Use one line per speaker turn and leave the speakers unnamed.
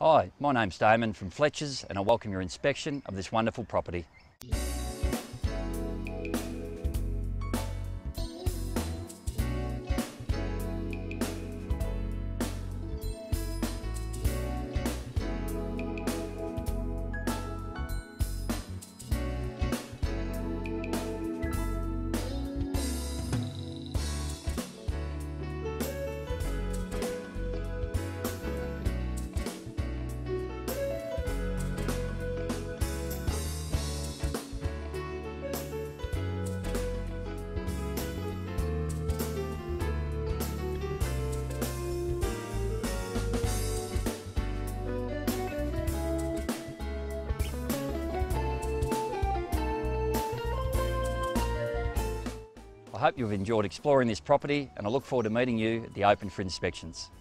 Hi, my name's Daiman from Fletchers and I welcome your inspection of this wonderful property. I hope you've enjoyed exploring this property and I look forward to meeting you at the open for inspections.